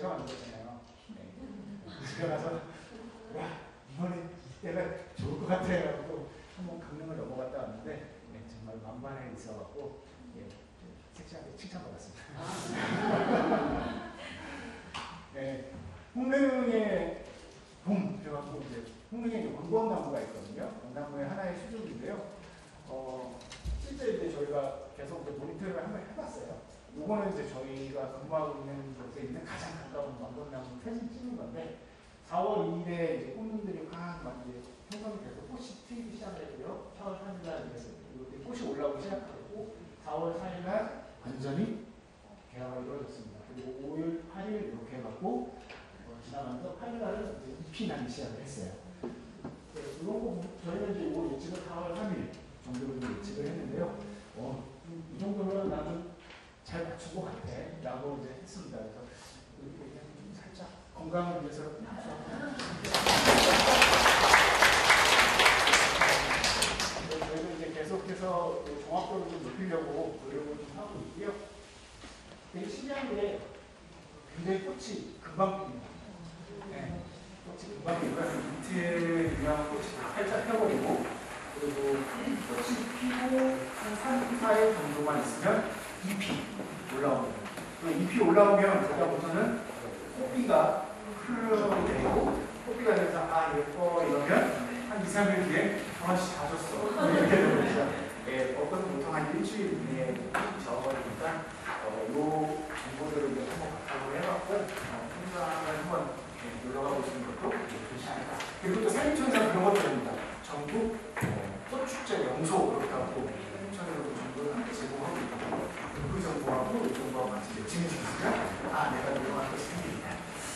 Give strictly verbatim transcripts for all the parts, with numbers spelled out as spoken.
제가 만들었잖아요. 네. 집에 가서 와 이번에 이때가 좋을 것 같아요. 또 한번 강릉을 넘어갔다 왔는데 네, 정말 만반에 있어갖고 예, 섹시하게 칭찬받았습니다. 네, 홍릉의 봄 그래갖고 이제 홍릉에 왕건나무가 있거든요. 왕나무의 하나의 수종인데요. 어, 실제 이제 저희가 계속 이제 모니터링을 한번 해봤어요. 요거는 이제 저희가 근무하고 있는 곳에 있는 가장 가까운 왕건나무 사진 찍는 건데 사월 이일에 이제 꽃눈들이 확 이제 형성이 돼서 꽃이 트이기 시작했고요. 사월 삼일날 이렇게 꽃이 올라오기 시작하고 사월 사일날 완전히 개화가 이루어졌습니다. 그리고 오일, 팔일 이렇게 해갖고 어, 지나가면서 팔일날은 이제 잎이 나기 시작을 했어요. 네, 이런 거 저희는 이제 올 예측을 사월 삼일 정도로 예측을 했는데요. 어, 이 정도면 나는 잘 맞춘 것 같아 라고 이제 했습니다. 그래서 그냥 좀 살짝 건강을 위해서 저희도 이제 계속해서 종합도를 좀 높이려고 노력을 좀 하고 있고요. 되게 신기한 게 굉장히 꽃이 금방 핍니다. 네, 꽃이 금방 피고요. 이틀 유명한 꽃이 다 활짝 펴버리고 그리고 꽃이 피고 한 삼, 사일 정도만 있으면 잎이 올라옵니다. 잎이 올라오면 그다음부터는 꽃비가 흘러내리고 꽃비가 돼서 아 예뻐 이러면 한 이, 삼 일 뒤에 아씨 다 졌어 이렇게 되는 거죠. 예, 어떤 보통 한 일주일 이내에 져버리니까 어, 요 정보들을 이제 한번 바탕으로 해봤고 어, 현장을 한번 예, 놀러가 보시는 것도 좋지 않을까. 그리고 또 산림청에서 그런 것도 됩니다. 전국 어, 꽃축제 명소 그렇게 하고 산림청에서도 정보를 함께 제공하고 있고 그 정보하고 이 정보하고 같이 열심히 지키시면 아 내가 놀러갈 것이 생깁니다.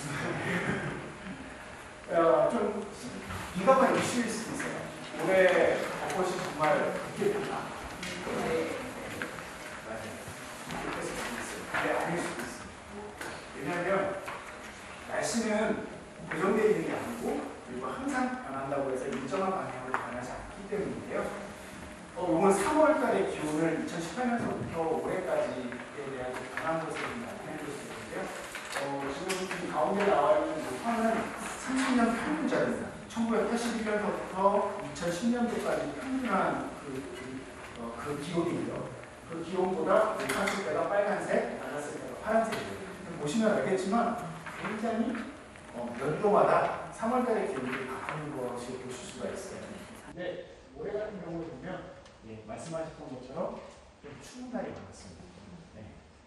어, 좀 비가 많이 쉬울 수도 있어요. 올해 벚꽃이 정말 늦게 폈다. 네. 맞아요. 늦게 폈을 수도 있어요. 근데 아닐 수도 있어요. 왜냐하면 날씨는 고정되어 있는 게 아니고 그리고 항상 변한다고 해서 일정한 방향으로 변하지 않기 때문인데요. 어, 이번 삼월 달의 기온을 이천십팔 년서부터 올해까지에 대한 변한 것을 나타내 볼 수 있는데요. 어, 지금 가운데 나와 있는 노파는 삼십 년 평균자입니다. 천구백팔십일 년서부터 이천십 년도까지 평균한 그, 그, 어, 그 기온이고요. 그 기온보다 높았을 때가 빨간색, 낮았을 때가 파란색이에요. 보시면 알겠지만 굉장히 어, 연도마다 삼월 달의 기온이 바뀌는 것이 보실 수가 있어요. 근데 올해 같은 경우를 보면 예, 말씀하셨던 것처럼 좀 추운 날이 많았습니다. 네.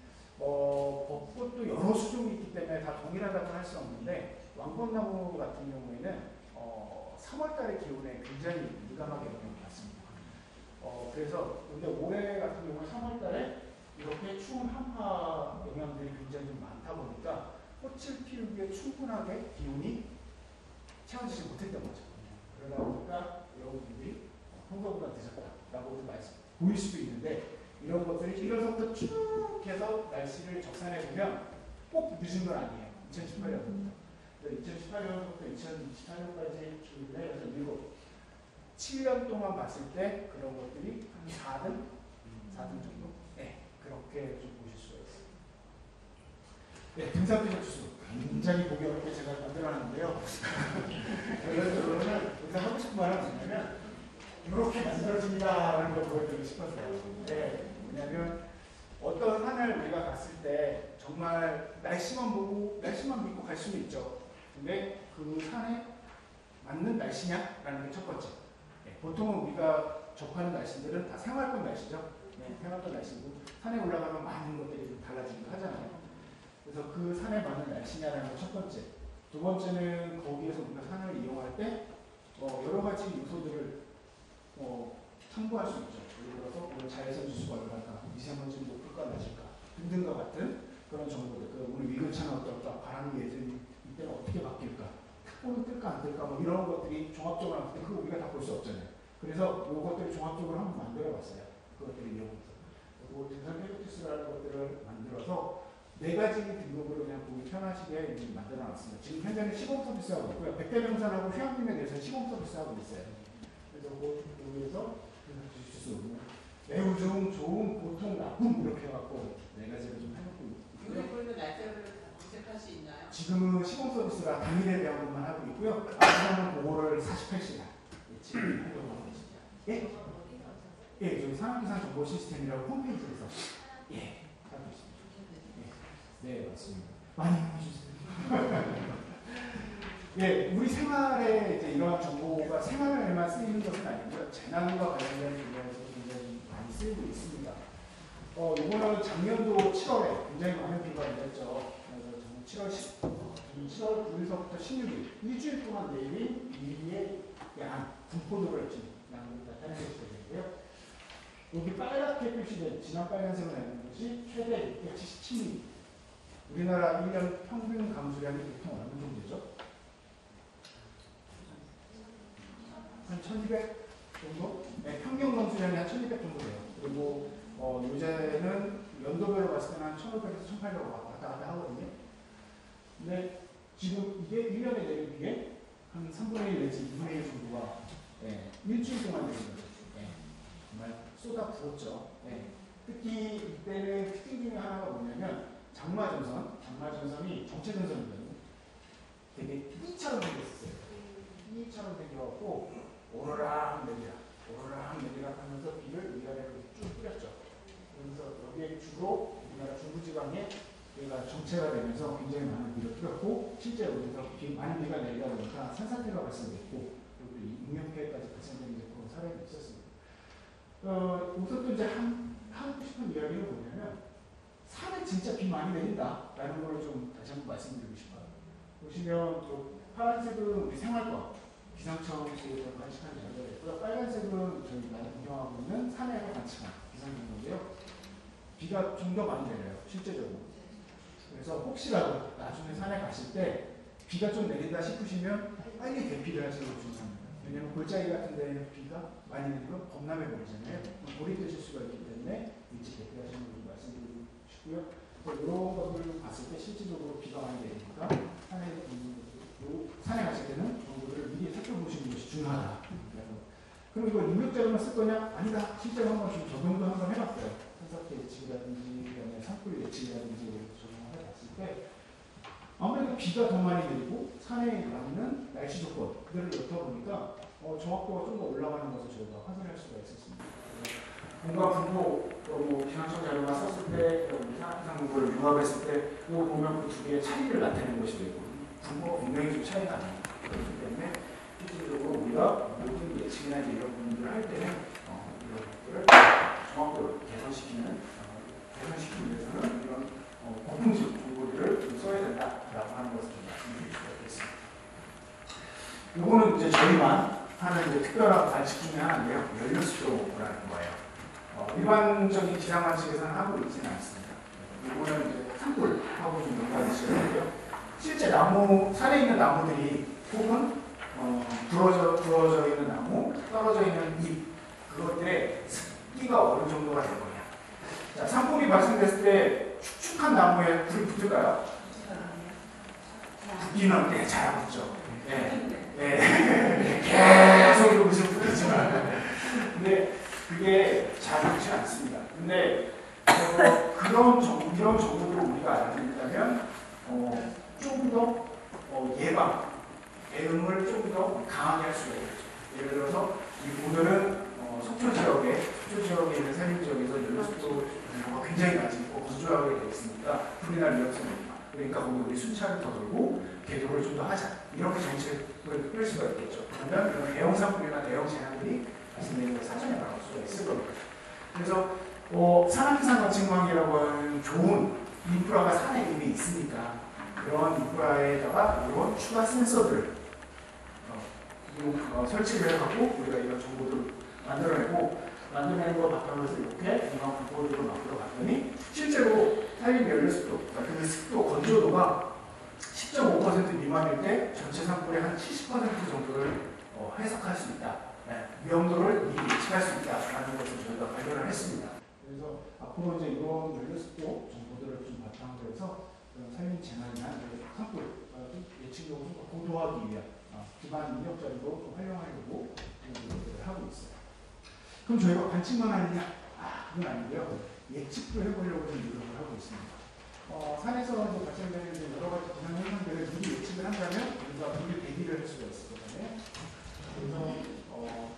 어, 벚꽃도 여러 수종이 있기 때문에 다 동일하다고 할 수 없는데 왕건나무 같은 경우에는 어, 삼월 달의 기온에 굉장히 민감하게 영향을 받습니다. 어, 그래서 근데 올해 같은 경우는 삼월 달에 이렇게 추운 한파 영향들이 굉장히 좀 많다 보니까 꽃을 피우기에 충분하게 기온이 채워지지 못했던 거죠. 그러다 보니까 여러분들이 평소보다 늦었다라고 말씀 보일 수도 있는데 이런 것들이 일 월서부터 쭉 해서 날씨를 적산해 보면 꼭 늦은 건 아니에요. 이천십팔 년부터. 이천십팔 년부터 이천이십사 년까지 쭉 해서 일곱, 칠 년 동안 봤을 때 그런 것들이 한 사 등? 사 등 정도? 네, 그렇게 좀 보실 수가 있어요. 네, 등산비적 주수. 굉장히 보기 어렵게 제가 만들어놨는데요. 결론적으로는 여기서 하고 싶은 말은 뭐냐면 이렇게 만들어집니다라는 걸 보여드리고 싶었어요. 네, 왜냐하면 어떤 산을 우리가 갔을 때 정말 날씨만 보고 날씨만 믿고 갈 수는 있죠. 근데 그 산에 맞는 날씨냐라는 게 첫 번째. 네, 보통은 우리가 접하는 날씨들은 다 생활권 날씨죠. 네, 생활권 날씨고 산에 올라가면 많은 것들이 좀 달라지기도 하잖아요. 그래서 그 산에 맞는 날씨냐라는 게 첫 번째. 두 번째는 거기에서 우리가 산을 이용할 때 어, 여러 가지 요소들을 어, 참고할 수 있죠. 예를 들어서 오늘 자외선 지수가 얼마일까, 미세먼지 높을까 낮을까 등등과 같은 그런 정보들. 그 오늘 위급차는 어떨까, 바람이 예전이 이때는 어떻게 바뀔까, 특보는 뜰까 안 뜰까 뭐 이런 것들이 종합적으로 나올 때 그거 우리가 다 볼 수 없잖아요. 그래서 이것들을 종합적으로 한번 만들어봤어요. 그것들을 이용해서. 그리고 등산 페르투스라는 것들을 만들어서 네 가지 등급으로 그냥 보기 편하시게 만들어놨습니다. 지금 현재는 시범 서비스하고 있고요. 백대명산하고 휴양림에 대해서 시범 서비스하고 있어요. 그래서 그 여기에서 주수 매우 좋은, 좋은, 보통, 나쁨 이렇게 해갖고 네 가지를 좀 해놓고 있고요. 유니콜도 날짜를 검색할 수 있나요? 지금은 시공 서비스가 당일에 대한 것만 하고 있고요. 앞으로는 그거를 사십팔 시간 하려고 하고 있습니다. 예? 예, 저희 산업기상 정보 시스템이라고 홈페이지에서 예, 하고 있습니다. 예. 네, 맞습니다. 많이 해주세요. 예, 우리 생활에 이제 이러한 정보가 생활에만 쓰이는 것은 아니고요. 재난과 관련된 분야에서 굉장히 많이 쓰이고 있습니다. 어, 이거는 작년도 칠월에 굉장히 많은 비가 내렸죠. 그래서 저는 칠월 십, 칠월 구일서부터 십육 일, 일주일 동안 내린 비의 양, 분포도를 지금 양으로 나타내고 있는데요. 여기 빨갛게 표시된 진한 빨간색으로 나는 것이 최대 육백칠십칠 밀리미터. 우리나라 일 년 평균 강수량이 보통 어느 정도 되죠? 한 천이백 정도? 네, 평균 강수량이 한 천이백 정도 돼요. 그리고 어, 요새는 연도별로 봤을 때는 한 천오백에서 천팔백 왔다 갔다 하거든요. 근데 지금 이게 일 년에 내린 비에 한 삼분의 일 내지 이분의 일 정도가 네, 일주일 동안 내린 거죠. 네, 정말 쏟아 부었죠. 네. 특히 이때는 특징 중에 하나가 뭐냐면 장마전선, 장마전선이 정체전선이거든요. 되게 띠처럼 생겼어요. 띠처럼 생겨갖고 오르락 내리락, 오르락 내리락 하면서 비를 위아래로 쭉 뿌렸죠. 그래서 여기에 주로 우리나라 중부지방에 얘가 정체가 되면서 굉장히 많은 비를 뿌렸고 실제로 그래서 비, 많은 비가 내리다 보니까 산사태가 발생됐고 그리고 인명피해까지 발생된 그런 사례가 있었습니다. 어, 여기서 또 이제 한, 하고 싶은 이야기는 뭐냐면 산에 진짜 비 많이 내린다라는 걸 좀 다시 한번 말씀드리고 싶어요. 보시면 또 파란색은 우리 생활과 기상청 쪽에서 관측한 자료가 있고요. 빨간색은 저희가 운영하고 있는 산에서 관측한 기상정보인데요. 비가 좀 더 많이 내려요, 실제적으로. 그래서 혹시라도 나중에 산에 가실 때 비가 좀 내린다 싶으시면 빨리 대피를 하시는 게 중요합니다. 왜냐하면 골짜기 같은 데는 비가 많이 내리면 범람해 버리잖아요. 돌이 되실 수가 있기 때문에 일찍 대피하시는 걸 말씀드리고 싶고요. 이런 것들을 봤을 때 실질적으로 비가 많이 내리니까 산에, 산에 가실 때는 정보를 미리 살펴보시는 것이 중요하다. 그럼 이걸 입력자료만 쓸 거냐? 아니다. 실제로 한번 좀 적용도 한번 해봤어요. 산사태 예측이라든지, 그다음에 산불 예측이라든지 적용을 해봤을 때 아무래도 비가 더 많이 내리고 산에 맞는 날씨 조건 그대로 엿보니까 어, 정확도가 좀 더 올라가는 것을 저희가 확인할 수가 있었습니다. 공과 분포, 뭐 기상청 자료만 썼을 때, 기상정보를 융합했을 때, 이거 보면 그 두 개의 차이를 나타내는 것이 되고, 분포가 분명히 좀 차이가 나요. 그렇기 때문에 실질적으로 우리가 모든 예측이나 이런 부분들을 할 때는 어, 이런 것들을 정확도를 개선시키는, 어, 개선시키기 위해서는 이런 어, 고품질 정보들을 좀 써야 된다라고 하는 것을 좀 말씀드릴 수가 있겠습니다. 이거는 이제 저희만 하는 이제 특별한 관측 중에 하나인데요. 연료수도라는 거예요. 어, 일반적인 기상 관측에서는 하고 있지는 않습니다. 이거는 이제 산불하고 좀 연관이 있어요. 실제 나무, 산에 있는 나무들이 혹은 어, 부러져, 부러져 있는 나무, 떨어져 있는 잎, 그것들의 습기가 어느 정도가 될 거냐. 자, 산불이 발생됐을 때 축축한 나무에 불이 붙을까요? 붙기는 네, 잘 붙죠. 네. 네. 계속 여기서 붙이지만. 근데 그게 잘 붙지 않습니다. 근데 어, 그런 정, 이런 정보를 우리가 알고 있다면 어, 좀 더 어, 예방, 대응을 좀 더 강하게 할 수가 있겠죠. 예를 들어서 이 오늘은 어, 속초 지역에 속초 지역에 있는 산림 지역에서 연료수도 정보가 굉장히 많이 있고 건조하게 되어 있으니까 불이 날 위험성이 있다. 그러니까 거기 우리 순찰을 더 돌고 개도를 좀 더 하자. 이렇게 정책을 끌 수가 있겠죠. 그러면 이런 대형 산불이나 대형 재난들이 말씀드린 걸 사전에 나올 수가 있을 겁니다. 그래서 어, 산악기상 관측망이라고 하는 좋은 인프라가 산에 이미 있으니까 그런 인프라에다가 이런 추가 센서들을 어, 어, 설치를 해갖고 우리가 이런 정보들을 만들어내고 만들어내는 걸 바탕으로 해서 이렇게 이런 분포들을 만들어 봤더니 실제로 산림 연료습도, 그러니까 그 습도 건조도가 십 점 오 퍼센트 미만일 때 전체 산불의 한 칠십 퍼센트 정도를 어, 해석할 수 있다. 네, 위험도를 미리 예측할 수 있다라는 것을 저희가 발견을 했습니다. 그래서 앞으로 이제 이런 연료습도 정보들을 좀 바탕으로 해서 산림 재난이나 산불 예측력을 좀 고도화하기 위한 어, 기반 입력 자료로 좀 활용하려고 노력을 하고 있어요. 그럼 저희가 관측만 하느냐? 아, 그건 아니고요. 예측도 해보려고 좀 노력을 하고 있습니다. 어, 산에서 발생되는 여러 가지 기상 현상들을 한다면 우리가 미리 대비를 할 수가 있을 거잖아요. 그래서 어,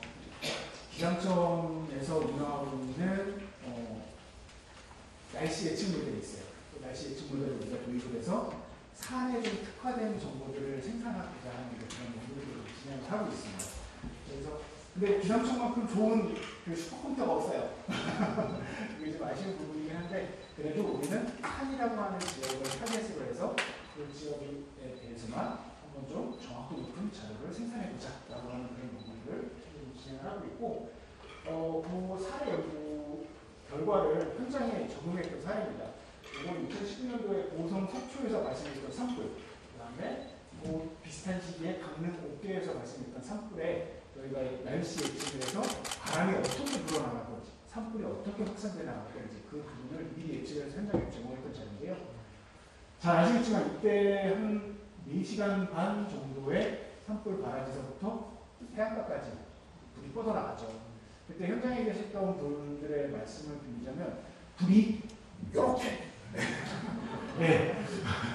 기상청에서 운영하고 있는 어, 날씨 예측 모델이 있어요. 그 날씨 예측 모델을 우리가 도입을 해서 산에 좀 특화된 정보들을 생산하고자 하는 그런 연구들을 진행을 하고 있습니다. 그래서 근데 기상청만큼 좋은 그 슈퍼컴퓨터가 없어요. 이게 좀 아쉬운 부분이긴 한데 그래도 우리는 산이라고 하는 지역을 타겟으로 해서 그 지역에 대해서만 한번 좀 정확도 높은 자료를 생산해보자 라고 하는 그런 연구를 진행을 하고 있고 어, 그 사례 연구 결과를 현장에 적용했던 사례입니다. 이건 이천십구 년도에 고성 서초에서 발생했던 산불, 그 다음에 그 비슷한 시기에 강릉 옥계에서 발생했던 산불에 저희가 날씨 예측을 해서 바람이 어떻게 불어나갈 건지, 산불이 어떻게 확산돼 나갈 건지 그 부분을 미리 예측해서 현장에 제공했던 자료인데요. 잘 아시겠지만 이때 한 네 시간 반 정도의 산불 발화지서부터 해안가까지 불이 뻗어나갔죠. 그때 현장에 계셨던 분들의 말씀을 드리자면 불이 이렇게 네.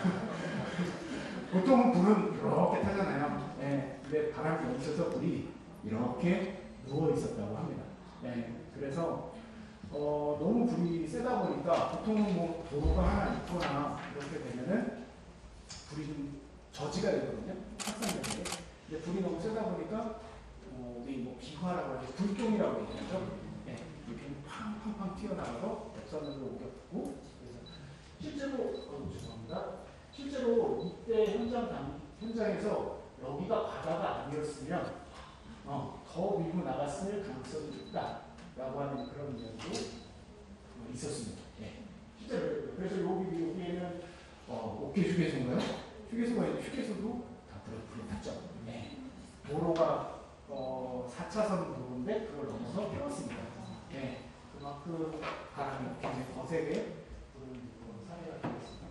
보통은 불은 이렇게 타잖아요. 네. 근데 바람이 없어서 불이 이렇게 누워 있었다고 합니다. 네. 그래서 어, 너무 불이 세다 보니까 보통은 뭐 도로가 하나 있거나 이렇게 되면은 불이 좀 저지가 되거든요. 확산되는 게. 근데 불이 너무 세다 보니까 어, 우리 뭐 비화라고 하죠. 불똥이라고 얘기하죠. 네. 이렇게 팡팡팡 튀어나와서 옆산으로 옮겼고 그래서 실제로 어, 죄송합니다. 실제로 이때 현장 당, 현장에서 여기가 바다가 아니었으면 어, 더 밀고 나갔을 가능성이 있다라고 하는 그런 이야기도 어, 있었습니다. 네. 실제로 그래서 여기 여기에는 어, 옥계 휴게소인가요? 휴게소가 있는데 휴게소도 다 불에 불에 탔죠. 네. 도로가 어, 사 차선 도로인데 그걸 넘어서 태웠습니다. 네. 그만큼 바람이 굉장히 거세게 부는 사례가 되겠습니다.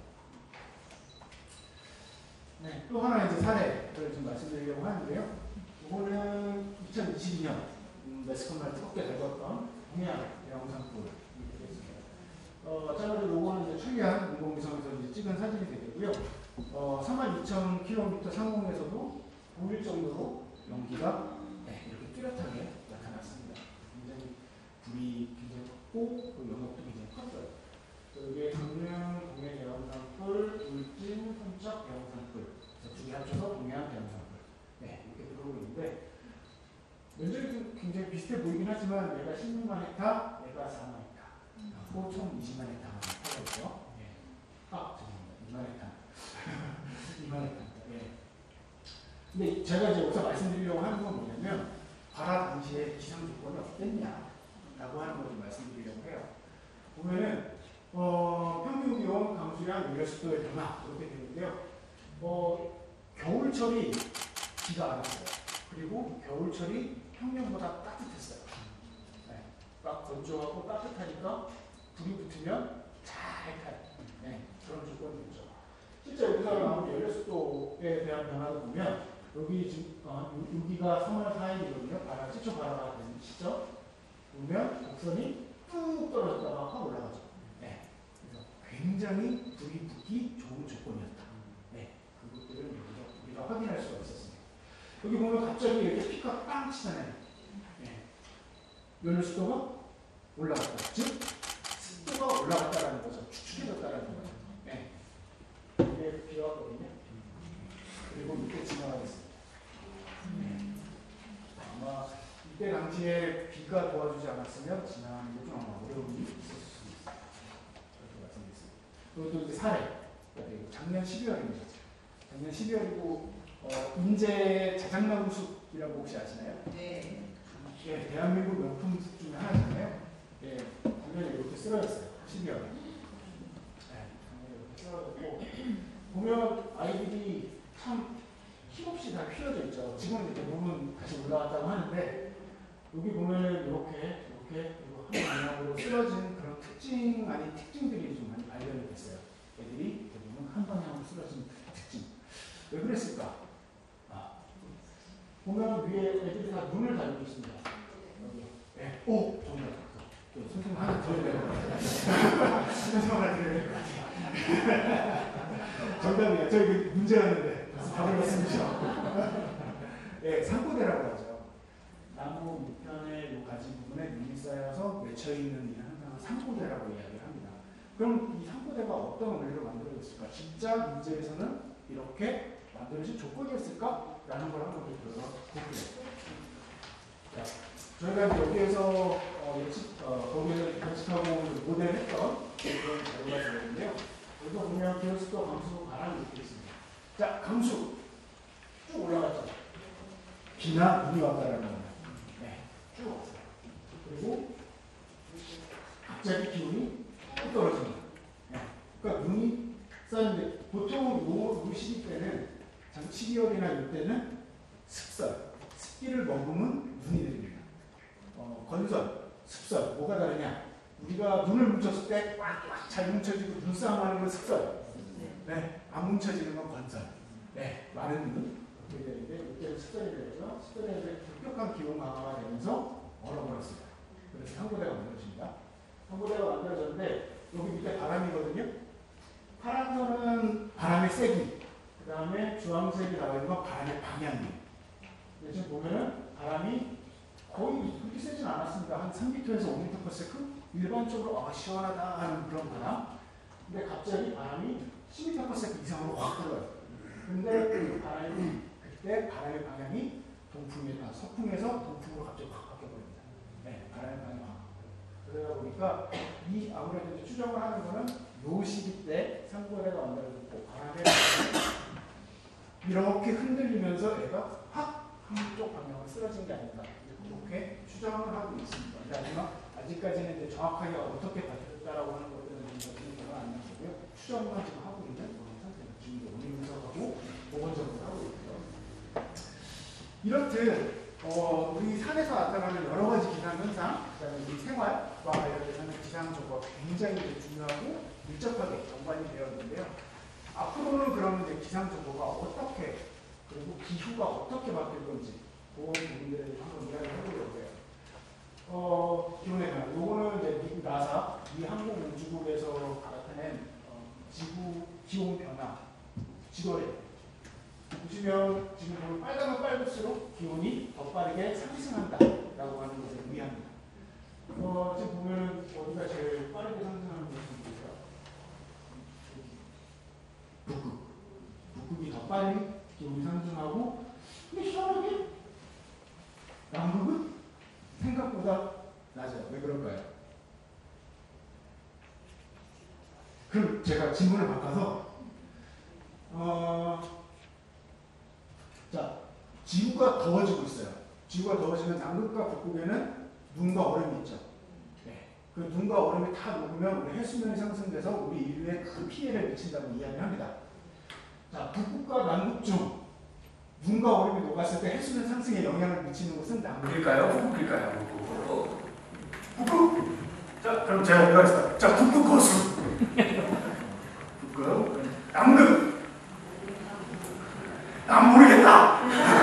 네. 또 하나 이제 사례를 좀 말씀드리려고 하는데요. 이거는 이천이십이 년 음, 매스컴날 뜨겁게 달궜던 동해안 대형산불이 되겠습니다. 어, 마찬가지로 이거는 이제 천리안 인공위성에서 이제 찍은 사진이 되겠고요. 어, 삼만 이천 킬로미터 상공에서도 보일 정도로 연기가 네, 이렇게 뚜렷하게 나타났습니다. 굉장히 불이 굉장히 컸고 그 영역도 굉장히 컸어요. 여기에 강릉, 동해 대형산불, 울진, 선착 대형산불 두 개 합쳐서 동해안 대형산불 네, 이렇게 들어오고 있는데 면적이 좀 굉장히 비슷해 보이긴 하지만 얘가 십육만 헥타, 얘가 사만 헥타 또 총 이십만 헥타가 있죠. 네. 아, 죄송합니다. 이만 헥타 이만 헥타 네. 근데 제가 이제 여기서 말씀드리려고 하는 건 뭐냐면 발화 당시에 기상 조건이 어땠냐 라고 하는 걸 좀 말씀드리려고 해요. 보면은 어, 평균 기온, 강수량, 연료습도의 변화 이렇게 되는데요. 어, 겨울철이 비가 안 왔어요. 그리고 겨울철이 평년보다 따뜻했어요. 네. 막 건조하고 따뜻하니까 불이 붙으면 잘 타요. 네. 그런 조건이 있죠. 실제 여기서 나오는 연료습도에 대한 변화를 보면 여기 지금 어, 여기가 삼월 사일이거든요. 바람, 최초 발화가 되는 시점. 보면 곡선이 뚝 떨어졌다가 확 올라가죠. 네. 그래서 굉장히 불이 붙기 좋은 조건이었다. 네. 그것들을 우리가, 우리가 확인할 수가 있었습니다. 여기 보면 갑자기 이렇게 피가 빵 치잖아요. 네. 연료습도가 올라갔다. 즉, 습도가 올라갔다라는 거죠. 축축해졌다라는 거죠. 네. 이게 비가 왔거든요. 그리고 이렇게 지나가겠습니다. 네. 아마 이때 당시에 비가 도와주지 않았으면 지나가는 게 좀 아마 어려움이 있었을 수 있습니다. 그렇게 말씀드리겠습니다. 그리고 또 이제 사례. 작년 십이월입니다. 작년 십이월이고 어, 인제 자작나무 숲이라고 혹시 아시나요? 네. 예, 대한민국 명품 숲 중에 하나잖아요. 예, 작년에 이렇게 쓰러졌어요. 십이월에. 네, 작년에 이렇게 쓰러졌고 보면 아이들이 참 힘없이 다 휘어져 있죠. 지금은 대부분 다시 올라왔다고 하는데 여기 보면 이렇게 이렇게 그리고 한 방향으로 쓰러진 그런 특징 아닌 특징들이 좀 많이 발견이 됐어요. 애들이 대부분 한 방향으로 쓰러진 특징. 왜 그랬을까? 아, 보면 위에 애들이 다 눈을 달고 있습니다. 여기. 네. 오! 정답. 선생님 하나 드려야 될 것 같아요. 선생님 하나 드려야 될 것 같아요. 정답이에요. 저 이거 문제였는데. 답을 말씀드리죠. 예, 산고대라고 하죠. 나무 밑편에 가진 부분에 눈이 쌓여서 맺혀있는 이 현상을 산고대라고 이야기를 합니다. 그럼 이 산고대가 어떤 원리로 만들어졌을까? 진짜 문제에서는 이렇게 만들어진 조건이었을까? 라는 걸 한번 볼게요. 자, 저희가 이제 여기에서 어, 예측, 어, 거기에서 예측하고 모델했던 그런 자료가 되는데요. 여기서 보면 기울수도 감수 바람이 이렇게 있습니다. 자, 감수 쭉 올라갔죠. 비나 눈이 왔다라는 겁니다. 네, 쭉 왔어요. 그리고 갑자기 기온이 뚝 떨어집니다. 네. 그러니까 눈이 쌓이는데 보통 요, 요 시기 때는 장 칠 월이나 이때는 습설, 습기를 머금은 눈이 내립니다. 어, 건설, 습설, 뭐가 다르냐? 우리가 눈을 뭉쳤을 때 꽉꽉 잘 뭉쳐지고 눈싸움하는 건 습설. 네, 안 뭉쳐지는 건 건설. 네, 많은 눈. 이렇게 되는데 이때는 습설이 되면서 습설에 대해 급격한 기온 강화가 되면서 얼어버렸습니다. 그래서 산고대가 만들어집니다. 산고대가 만들어졌는데 여기 밑에 바람이거든요. 파란선은 바람의 세기, 그 다음에 주황색이 나와 있는 건 바람의 방향이에요. 지금 보면은 바람이 거의 그렇게 세진 않았습니다. 한 삼 미터에서 오 미터 퍼 세컨드? 일반적으로 아, 시원하다 하는 그런 바람. 근데 갑자기 바람이 십 미터 퍼 세컨드 이상으로 확 들어요. 근데 그 바람이 그때 바람의 방향이 동풍에서 서풍에서 동풍으로 갑자기 확 바뀌어버립니다. 네, 바람의 방향이 확. 그러다 보니까 이 아무래도 추정을 하는 거는 요 시기 때 산고대가 만들어졌고 바람의 이렇게 흔들리면서 애가 확 한쪽 방향으로 쓰러진 게 아닌가 이렇게 추정을 하고 있습니다. 하지만 아직까지는 이제 정확하게 어떻게 바뀌었다라고 하는 것들은 저는 안 나오고요. 추정만 지금 하고 있는 그런 상태입니다. 지금 원인 분석하고 보건적으로 하고 있고요. 이렇듯 어, 우리 산에서 나타나는 여러 가지 기상 현상, 그다음에 우리 생활과 관련된 기상 정보가 굉장히 중요하고 밀접하게 연관이 되어 있는데요. 앞으로는 그러면 이제 기상 정보가 어떻게 그리고 기후가 어떻게 바뀔 건지 그런 부분들에 대해서 한번 이야기를 해보려고 해요. 어, 기온의 변화. 요거는 이제 미국 나사, 미 항공우주국에서 나타낸 어, 지구 기온 변화 지도래요. 보시면 지금 보면 빨간은 빨갈수록 기온이 더 빠르게 상승한다라고 하는 것을 의미합니다. 어, 지금 보면 어디가 제일 빠르게 상승하는 것입니까? 북극. 북극이 더 빨리 기온이 상승하고, 근데 희한하게 남극은 생각보다 낮아요. 왜 그럴까요? 그럼 제가 질문을 바꿔서 어, 자, 지구가 더워지고 있어요. 지구가 더워지면 남극과 북극에는 눈과 얼음이 있죠. 네. 그 눈과 얼음이 다 녹으면 우리 해수면이 상승돼서 우리 인류에 큰 피해를 미친다고 이야기를 합니다. 자, 북극과 남극 중 눈과 얼음이 녹았을 때 해수면 상승에 영향을 미치는 곳은 남극일까요? 북극일까요? 북극! 자, 그럼 제가 이거 하겠습니다. 자, 북극 거수. 북극. 남극. 난 모르겠다.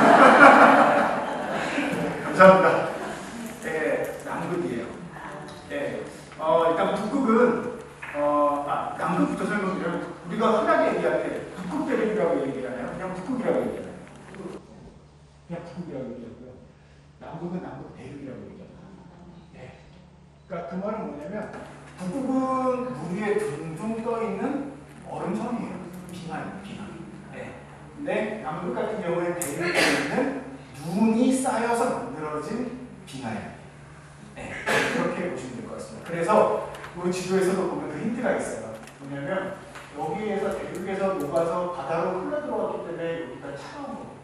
감사합니다. 네, 남극이에요. 네, 어, 일단 북극은 어, 아, 남극부터 설명드리면 우리가 흔하게 얘기할 때 북극 대륙이라고 얘기하나요? 그냥 북극이라고 얘기하나요? 그냥 북극이라고 얘기하고요. 남극은 남극 대륙이라고 얘기합니다. 네. 그러니까 그 말은 뭐냐면 북극은 물 위에 둥둥 떠 있는 얼음섬이에요. 빙하예요, 빙하. 네. 근데 남극 같은 경우에는 대륙에 있는 눈이 쌓여서 만들어진 빙하예요. 네. 그렇게 보시면 될 것 같습니다. 그래서 이 지도에서도 보면 그 힌트가 있어요. 뭐냐면 여기에서 대륙에서 녹아서 바다로 흘러들어왔기 때문에 여기가 차가운 거예요.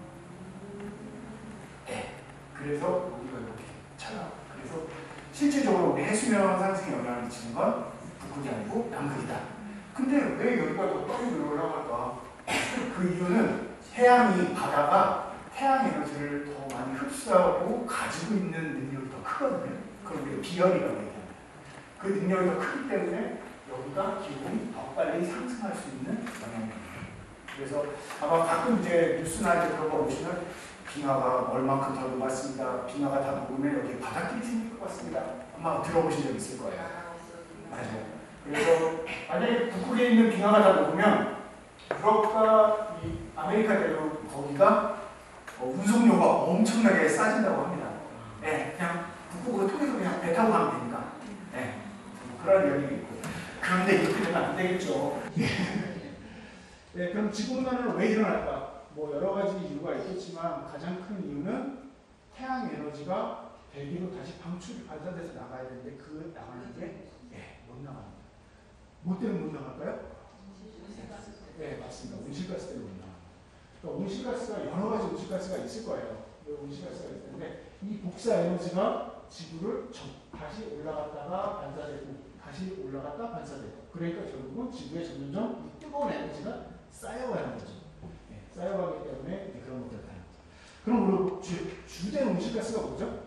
네. 그래서 여기가 이렇게 차가워. 그래서 실질적으로 우리 해수면 상승에 영향을 미치는 건 북극이 아니고 남극이다. 근데 왜 여기가 더 빨리 올라갈까? 그 이유는 해양이, 바다가 태양 에너지를 더 많이 흡수하고 가지고 있는 능력이 더 크거든요. 그걸 우리가 비열이라고 얘기합니다. 그 능력이 더 크기 때문에 여기가 기온이 더 빨리 상승할 수 있는 영향입니다. 그래서 아마 가끔 이제 뉴스나 이제 그런 거 보시면 빙하가 얼만큼 더 녹았습니다. 빙하가 다 녹으면 여기 바닷길이 생길 것 같습니다. 아마 들어보신 적 있을 거예요. 맞아요. 그래서 만약에 북극에 있는 빙하가 다 녹으면 유럽과 이 아메리카 보니까 어, 운송료가 엄청나게 싸진다고 합니다. 네, 그냥 북극으로 통해서 그냥 배 타고 가면 되니까. 네, 그런 이야기가 있고. 그런데 이렇게 되면 안 되겠죠. 네, 그럼 지구온난화는 왜 일어날까? 뭐 여러 가지 이유가 있겠지만 가장 큰 이유는 태양 에너지가 대기로 다시 방출, 발산돼서 나가야 되는데 그 나가는 게 네, 못 나갑니다. 뭐 때문에 못 나갈까요? 네, 맞습니다. 온실가스 때문에 못 나갑니다. 그러니까 온실가스가 여러 가지 온실가스가 있을 거예요. 온실가스가 있을 텐데 이 복사 에너지가 지구를 다시 올라갔다가 반사되고 다시 올라갔다 반사되고 그러니까 결국은 지구에 점점점 이 뜨거운 에너지가 쌓여가는 거죠. 네, 쌓여가기 때문에 그런 것들을 다는 거죠. 그럼 그리고 주, 주된 온실가스가 뭐죠?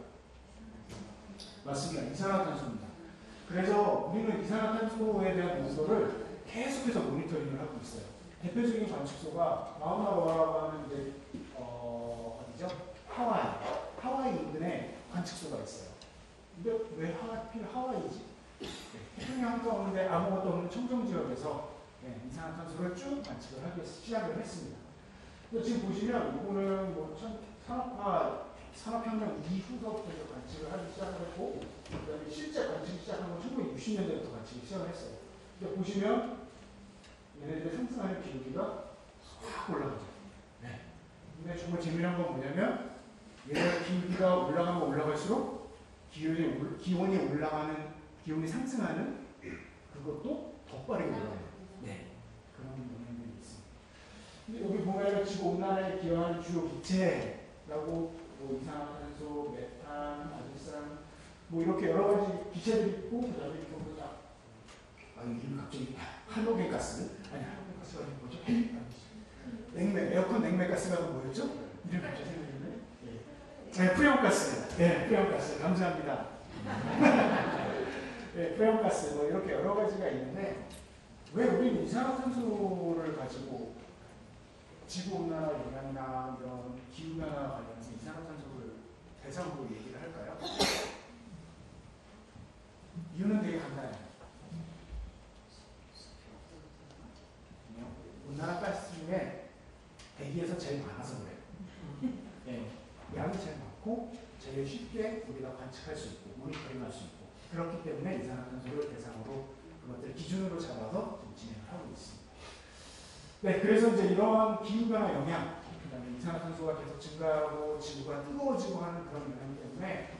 맞습니다. 이산화탄소입니다. 그래서 우리는 이산화탄소에 대한 문서를 계속해서 모니터링을 하고 있어요. 대표적인 관측소가 마우나로아라고 하는 이제 어, 어디죠? 하와이. 하와이 인근에 관측소가 있어요. 근데 왜 하필 하와이지? 네, 태평양 한가운데 아무것도 없는 청정 지역에서 네, 이산화탄소를 쭉 관측을 하기 위해서 시작을 했습니다. 지금 보시면 이거는 뭐 산업화 산업혁명 이후서부터 관측을 하기 시작했고, 그다음에 실제 관측 시작한 건 천구백육십 년대부터 관측이 시작을 했어요. 근데 보시면 얘네들 상승하는 기울기가 확 올라가죠. 네. 근데 정말 재미난 건 뭐냐면 얘네들 기울기가 올라가면 올라갈수록 기온이, 기온이 올라가는, 기온이 상승하는 그것도 더 빠르게 올라가요. 네. 그런 영향들이 있습니다. 근데 여기 보면 지구온난화에 기여하는 주요 기체라고 뭐 이산화탄소, 메탄, 아질산, 뭐 이렇게 여러 가지 기체들이 있고, 그 다음에 이거 뭐냐, 아, 이름 갑자기 할로겐 가스? 아니, 할로겐 가스가 뭐죠? 냉매, 에어컨 냉매 가스가 뭐였죠? 이름 갑자기 생각나네. 예. 네, 프레온가스. 네, 프레온가스. 감사합니다. 네, 프레온가스. 뭐 이렇게 여러 가지가 있는데, 왜 우리는 이산화탄소를 가지고 지구온난화 영향이나 이런 기후변화 관련해서 이산화탄소를 대상으로 얘기를 할까요? 이유는 되게 간단해요. 온난화가스 중에 대기에서 제일 많아서 그래요. 네, 양이 제일 많고 제일 쉽게 우리가 관측할 수 있고 모니터링할 수 있고 그렇기 때문에 이산화탄소를 대상으로 그것들을 기준으로 잡아서 좀 진행을 하고 있습니다. 네, 그래서 이제 이런 기후변화 영향, 그다음에 이산화탄소가 계속 증가하고 지구가 뜨거워지고 하는 그런 영향 때문에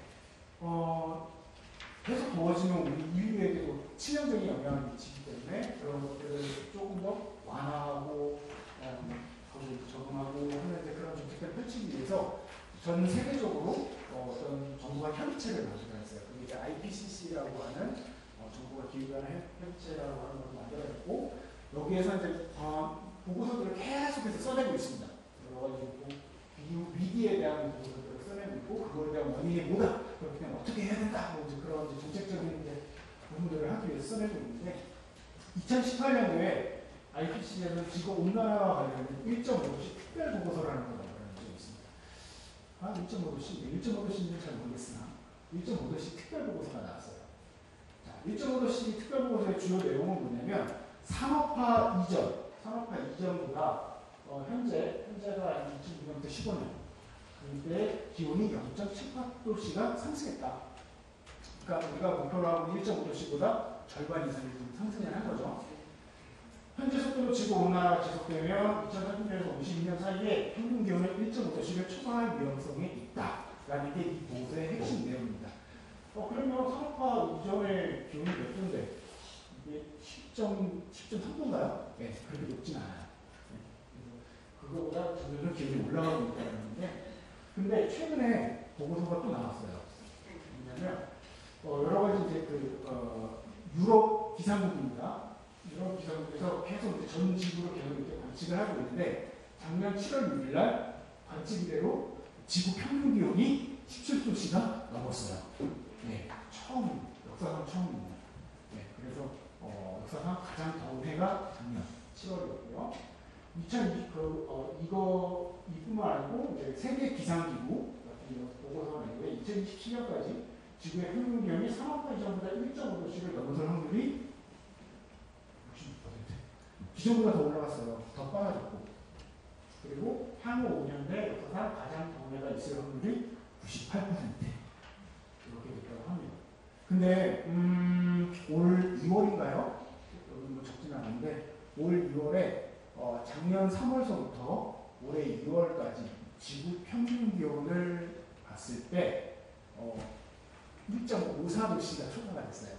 어, 계속 더워지면 우리 인류에게도 치명적인 영향을 미치기 때문에 그런 것들을 조금 더 완화하고 어, 적응하고 하는 이제 그런 정책들을 펼치기 위해서 전 세계적으로 어, 어떤 정부가 협의체를 만들어냈어요. 그게 이제 아이피씨씨라고 하는 어, 정부가 기후변화 협의체라고 하는 걸 만들어냈고 여기에서 이제 어, 보고서들을 계속해서 써내고 있습니다. 여러 가지 기후 위기에 대한 보고서들을 써내고 있고 그거에 대한 원인이 뭐다. 그렇기 때문에 어떻게 해야 된다. 뭐 이제 그런 이제 정책적인 이제 부분들을 하기 위해서 써내고 있는데 이천십팔 년도에 아이피씨씨에서 지구 온난화와 관련된 일 점 오 도시 특별 보고서라는 걸 만들어낸 적이 있습니다. 아, 일 점 오 도시, 일 점 오 도시인지는 잘 모르겠으나 일 점 오 도시 특별 보고서가 나왔어요. 자, 일 점 오 도시 특별 보고서의 주요 내용은 뭐냐면 산업화 이전, 산업화 이전보다 어, 현재, 현재가 이천육 년부터 십오 년 그때 기온이 영 점 칠팔 도씨가 상승했다. 그러니까 우리가 목표로 하고 일 점 오 도씨보다 절반 이상이 좀 상승을 한 거죠. 현재 속도로 지구온난화가 지속되면 이천삼십 년에서 오십이 년 사이에 평균 기온은 일 점 오 도씨를 초과할 위험성이 있다라는 게 이 보고서의 핵심 내용입니다. 어, 그러면 산업화 이전의 기온이 몇 도인데? 이게 십 점 삼 도인가요? 네, 그렇게 높진 않아요. 네, 그래서 그거보다 점점 기온이 올라가고 있다는 건데, 근데 최근에 보고서가 또 나왔어요. 왜냐면, 어, 여러 가지 이제 그, 어, 유럽 기상국입니다. 유럽 기상국에서 계속 이제 전 지구를 계속 이렇게 관측을 하고 있는데, 작년 칠월 육 일 날 관측 이래로 지구 평균 기온이 십칠 도씨가 넘었어요. 네, 처음, 역사상 처음입니다. 네, 그래서 어, 역사상 가장 더운 해가 작년 칠월이었고요. 이천이십 그, 어, 이거 이뿐만 아니고 이제 세계 기상기구 같은 보고서가 내고요. 이천이십칠 년까지 지구의 평균 기온이 산업화 이전보다 일 점 오 도씨를 넘어설 확률이 육십육 퍼센트. 기존보다 더 올라갔어요. 더 빨라졌고. 그리고 향후 오 년 내 역사상 가장 경우가 있을 확률이 구십팔 퍼센트 이렇게 됐다고 합니다. 근데 음, 올 이월인가요? 여기 뭐 적지는 않은데 올 이월에 어, 작년 삼월서부터 올해 이월까지 지구 평균 기온을 봤을 때 어, 일 점 오사 도씨가 초과가 됐어요.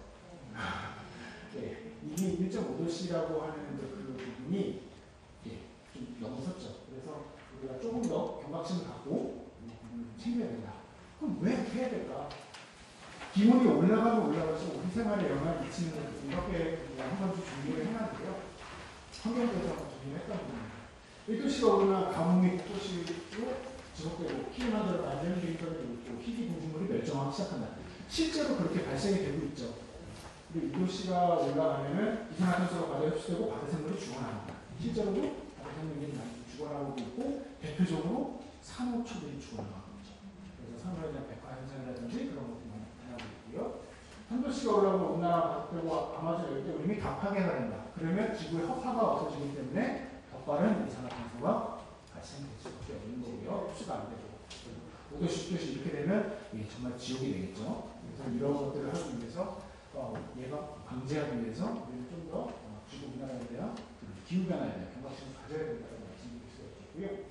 네, 이게 일 점 오 도씨라고 하는 그 부분이 예, 좀 넘어섰죠. 그래서 우리가 조금 더 경각심을 갖고 음, 챙겨야 된다. 그럼 왜 이렇게 해야 될까? 기온이 올라가면 올라갈수록 우리 생활에 영향을 미치는 것들 이렇게 한 번씩 준비를 해놨는데요. 환경부에서 한번 준비를 했다는 겁니다. 일 도씨가 오르나 가뭄이 국도시로 지속되고 키운하더라도 안전 데이터를 있고 희귀 구조물이 멸종하기 시작한다. 실제로 그렇게 발생이 되고 있죠. 그리고 이 도씨가 올라가면은 이산화탄소가 바다에 흡수되고 바다 생물이 죽어나갑니다. 실제로도 바다 생물이 많이 죽어나오고 있고 대표적으로 산호초들이 죽어나가고 있죠. 그래서 산호에 대한 백화 현상이라든지 그런 것들이 많이 나타나고 있고요. 삼 도씨가 올라오면 온난화가 되고 아마존 열대 이미 다 파괴가 된다. 그러면 지구의 허파가 없어지기 때문에 더 빠른 이산화탄소가 발생될 수밖에 없는 거고요. 흡수가 안 되고 오 도씨, 십 도씨 이렇게 되면 이게 정말 지옥이 되겠죠. 그래서 이런 것들을 하기 위해서 어, 얘가 방지하기 위해서 우리는 좀 더 어, 지구 온난화에 대한 기후변화에 대한 경각심을 가져야 된다고 말씀드릴 수가 있겠고요.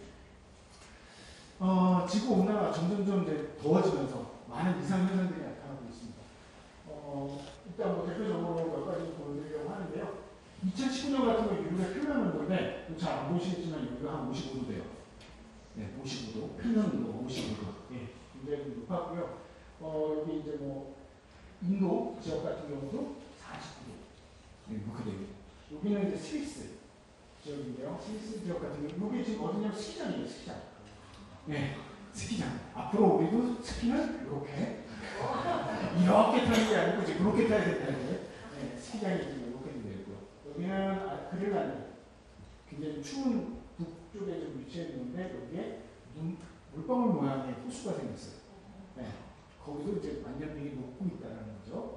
어, 지구 온난화가 점점점 이제 더워지면서 많은 이상 현상들이 나타나고 있습니다. 어, 일단 뭐 대표적으로 몇 가지 보여드리려고 하는데요. 이천십구 년 같은 경우 유럽의 표면 온도인데 잘 안 보시겠지만 여기가 한 오십오 도 돼요. 네, 오십오 도. 표면 온도 오십오 도. 네, 굉장히 높았고요. 어, 여기 이제 뭐 인도 지역 같은 경우도 사십구 도. 네, 이렇게 돼요. 여기는 이제 스위스 지역인데요. 스위스 지역 같은 경우, 여기 지금 어디냐면 스키장이에요, 스키장. 네, 스키장. 앞으로 우리도 스키는 이렇게. 이렇게 타는 게 아니고, 이제 그렇게 타야 된다는 거예요. 네, 스키장이 지금 이렇게 되고요. 여기는 아, 그린란드. 굉장히 추운 북쪽에 좀 위치해 있는데, 여기에 눈, 물방울 모양의 호수가 생겼어요. 네. 거기도 이제 만년빙이 녹고 있다는 거죠.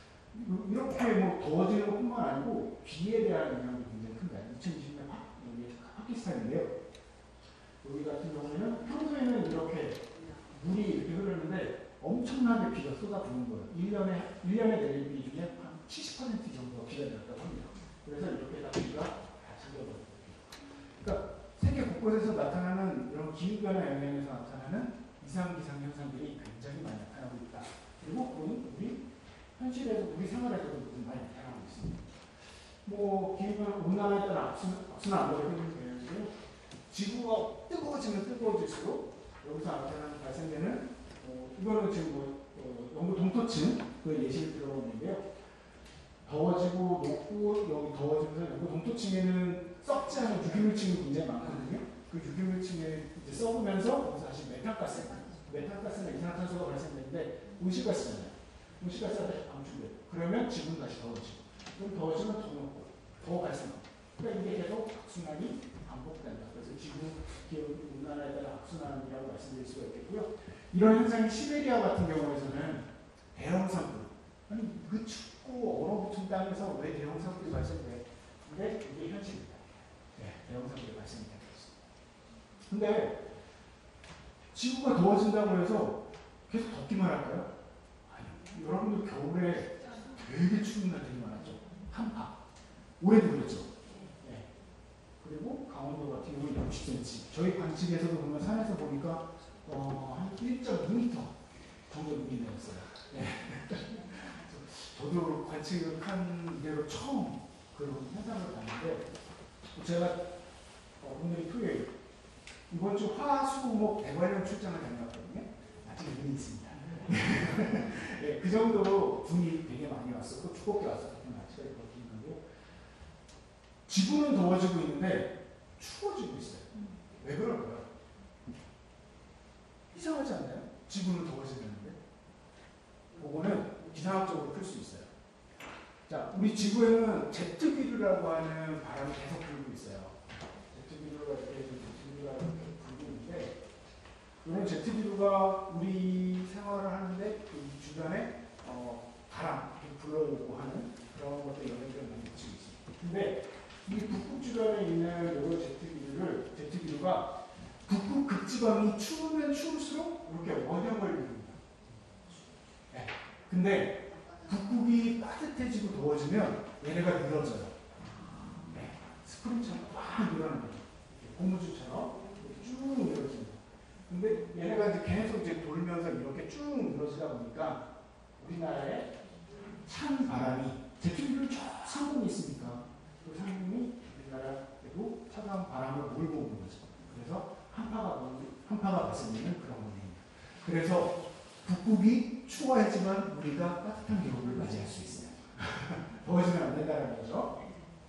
이렇게 뭐 더워지는 것뿐만 아니고 비에 대한 영향도 굉장히 큽니다. 이천이십 년 파, 여기 파키스탄인데요. 여기 같은 경우에는 평소에는 이렇게 물이 이렇게 흐르는데 엄청나게 비가 쏟아부는 거예요. 일 년에, 일 년에 내릴 비 중에 한 칠십 퍼센트 정도가 비가 내렸다고 합니다. 그래서 이렇게 다 비가 다 잠겨버려요. 그러니까 세계 곳곳에서 나타나는 이런 기후변화 영향에서 나타나는 이상기상 현상들이 굉장히 많이 나타나고 있다. 그리고 그건 우리 현실에서, 우리 생활에서도 많이 나타나고 있습니다. 뭐, 기후변화, 온난화에 따라 악순, 악순환 되는데요. 지구가 뜨거워지면 뜨거워질수록 여기서 나타나는 발생되는, 어, 이거는 지금 뭐, 어, 영구 동토층, 그 예시를 들어봤는데요. 더워지고, 녹고, 여기 더워지면서 영구 동토층에는 썩지 않은 유기물층이 굉장히 많거든요. 그 유기물층에 이제 썩으면서 거기서 다시 메탄가스, 메탄가스나 이산화탄소가 발생되는데 온실가스잖아요. 온실가스가 다시 방출돼요. 그러면 지구는 다시 더워지고, 그럼 더워지면 더 녹고, 더 발생하고. 그러니까 이게 계속 악순환이 반복된다. 그래서 지구 기후 온난화에 따라 악순환이라고 말씀드릴 수가 있겠고요. 이런 현상이 시베리아 같은 경우에서는 대형 산불. 아니 그 춥고 얼어붙은 땅에서 왜 대형 산불이 발생돼? 근데 이게 현실입니다. 네, 대형 산불이 발생이 되고 있습니다. 근데 지구가 더워진다고 해서 계속 덥기만 할까요? 아니요. 여러분들 겨울에 되게 추운 날들이 많았죠. 한파. 올해도 그랬죠. 네. 그리고 강원도 같은 경우는 육십 센티미터. 저희 관측에서도 보면 산에서 보니까 어, 한 일 점 이 미터 정도 눈이 내렸어요. 네. 저도 관측을 한 이대로 처음 그런 현상을 봤는데, 제가 어, 오늘이 토요일, 이번 주 화수목 대관령 출장을 다녀왔거든요. 아직 눈이 있습니다. 네, 그 정도로 눈이 되게 많이 왔었고, 두껍게 왔었던 날씨가 있거든요. 지구는 더워지고 있는데 추워지고 있어요. 왜 그럴까요? 이상하지 않나요? 지구는 더워지는데. 그거는 기상학적으로 풀 수 있어요. 자, 우리 지구에는 제트기류라고 하는 바람이 계속 불고 있어요. 제트기류가 이렇게 제트기류가 이렇게 불고 있는데, 이런 제트기류가 우리 생활을 하는데 그 주변에 어, 바람 불러오고 하는 그런 것들 영향을 많이 미치고 있습니다. 근데 이 북극 주변에 있는 이런 제트기류를 제트기류 이유가 북극 극지방이 추우면 추울수록 이렇게 원형을 이룹니다. 네. 근데 북극이 따뜻해지고 더워지면 얘네가 늘어져요. 네. 스프링처럼 막 늘어나는 거죠. 고무줄처럼 쭉 늘어집니다. 근데 얘네가 이제 계속 이제 돌면서 이렇게 쭉 늘어지다 보니까 우리나라에 찬 바람이 대충 저 상공이 있으니까 그 상공이 우리나라에도 차가운 바람을 몰고 오는 거죠. 그래서 한파가 한파가 발생되는 그런 원인입니다. 그래서 북극이 추워야지만 우리가 따뜻한 겨울을 맞이할 수 있어요. 더워지면 안 된다는 거죠.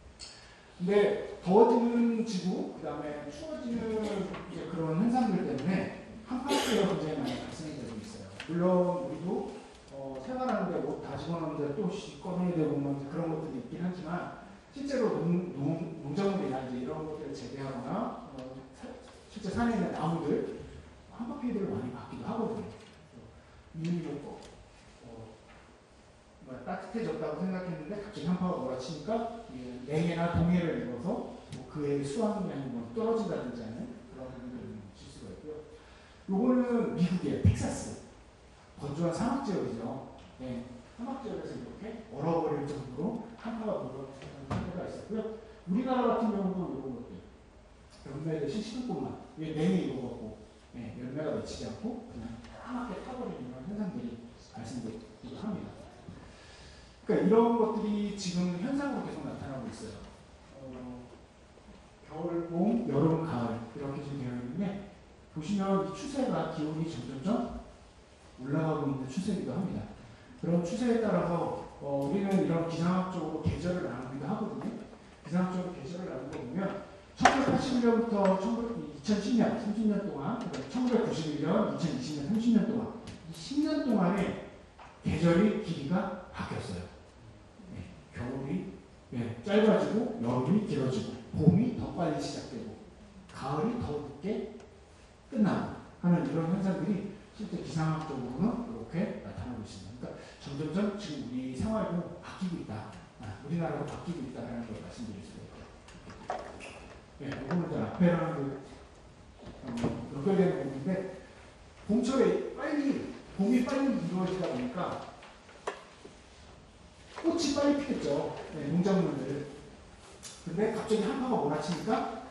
근데 더워지는 지구, 그 다음에 추워지는 이제 그런 현상들 때문에 한파가 굉장히 많이 발생이 되고 있어요. 물론 우리도 어, 생활하는데 옷 다 집어넣는데 또 꺼내야 되고 뭐 그런 것들이 있긴 하지만 실제로 농, 농, 농작물이나 이제 이런 것들을 재배하거나 어, 사, 실제 산에 있는 나무들 한파 피해들을 많이 받기도 하거든요. 이유도 뭐, 어, 뭐 따뜻해졌다고 생각했는데 갑자기 한파가 몰아치니까 냉해나 동해를 입어서 뭐 그의 수확량이 뭐 떨어진다든지 하는 그런 부분들을 줄 수가 있고요. 요거는 미국의 텍사스 건조한 사막 지역이죠. 네, 사막 지역에서 이렇게 얼어버릴 정도로 한파가 몰아치는 상태가 있었고요. 우리나라 같은 경우도 이런 것들 열매를 시시금만 냉이 입어갖고 네, 열매가 맺히지 않고 그냥 까맣게 타버리는 이런 현상들이 발생되기도 합니다. 그러니까 이런 것들이 지금 현상으로 계속 나타나고 있어요. 어, 겨울, 봄, 여름, 가을 이렇게 지금 되어 있는데 보시면 이 추세가 기온이 점점점 올라가고 있는 추세이기도 합니다. 그런 추세에 따라서 어, 우리는 이런 기상학적으로 계절을 나누기도 하거든요. 기상학적으로 계절을 나누고 보면 천구백팔십일 년부터 이천십 년, 삼십 년 동안, 천구백구십일 년, 이천이십 년, 삼십 년 동안 이 십 년 동안에 계절이 길이가 바뀌었어요. 네, 겨울이 네, 짧아지고 여름이 길어지고 봄이 더 빨리 시작되고 가을이 더 늦게 끝나고 하는 이런 현상들이 실제 기상학적으로는 이렇게 나타나고 있습니다. 그러니까 점점점 지금 우리 생활도 바뀌고 있다. 아, 우리나라도 바뀌고 있다는 걸 말씀드릴 수가 있죠. 네, 이거는 이제 앞에랑 그, 어, 연결되는 부분인데 봄철에 빨리 봄이 빨리 이루어지다 보니까 꽃이 빨리 피겠죠. 네, 농작물들. 근데 갑자기 한파가 몰아치니까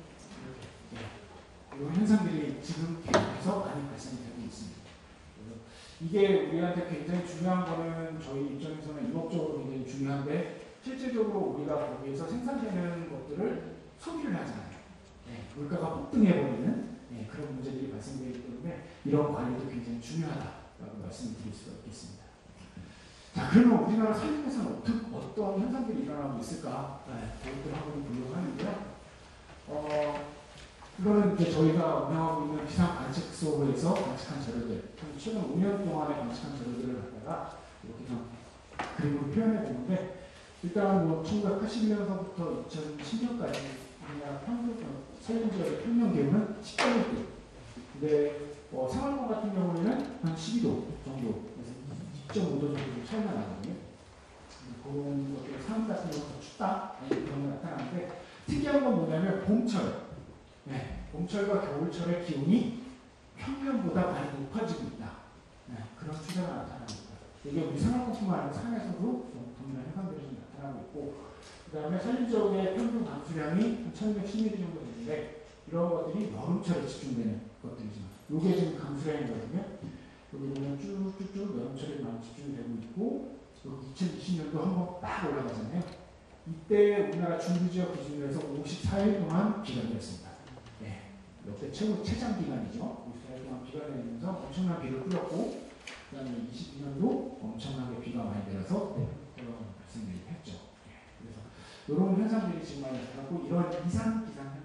네, 이런 현상들이 지금 계속해서 많이 발생이 되고 있습니다. 그래서 이게 우리한테 굉장히 중요한 거는 저희 입장에서는 인업적으로 굉장히 중요한데 실질적으로 우리가 거기에서 생산되는 것들을 소비를 하잖아요. 네, 물가가 폭등해버리는 네, 그런 문제들이 발생되기 때문에 이런 관리도 굉장히 중요하다라고 말씀을 드릴 수가 있겠습니다. 자, 그러면 우리나라 산림에서는 어떤, 어떤 현상들이 일어나고 있을까? 네, 그것들 한번 보려고 하는데요. 어, 이거는 이제 저희가 운영하고 있는 기상 관측소에서 관측한 자료들, 최근 오 년 동안에 관측한 자료들을 갖다가 이렇게 좀 그림으로 표현해 보는데, 일단 뭐 천구백팔십일 년서부터 이천십 년까지 우리나라 평균, 산림지역의 평년 기온은 십팔 도. 근데 어, 생활권 같은 경우에는 한 십이 도 정도. 이 점 오 도 정도 차이가 나거든요. 그런 것들 상황 같은 경우는 더 춥다 그런 게 나타나는데 특이한 건 뭐냐면 봄철, 네, 봄철과 겨울철의 기온이 평년보다 많이 높아지고 있다. 네, 그런 추세가 나타나고 있다. 이게 우리 생활권뿐만 아니라 산에서도 좀 동일한 현상들이 좀 나타나고 있고, 그 다음에 산림지역의 평균 감수량이 한 천이백십 밀리미터 정도 되는데 이런 것들이 여름철에 집중되는 것들이지만 이게 지금 감수량이거든요. 여기 보면 쭉쭉쭉 여름철에 많이 집중이 되고 있고, 여기 이천이십 년도 한번 딱 올라가잖아요. 이때 우리나라 중부지역 기준으로 해서 오십사 일 동안 비가 내렸습니다. 네, 역대 최고 최장 기간이죠. 오십사 일 동안 비가 내리면서 엄청난 비를 뿌렸고, 그 다음에 이십이 년도 엄청나게 비가 많이 내려서 그런 발생들이 했죠. 네, 그래서 이런 현상들이 지금 많이 나타나고 이런 이상 기상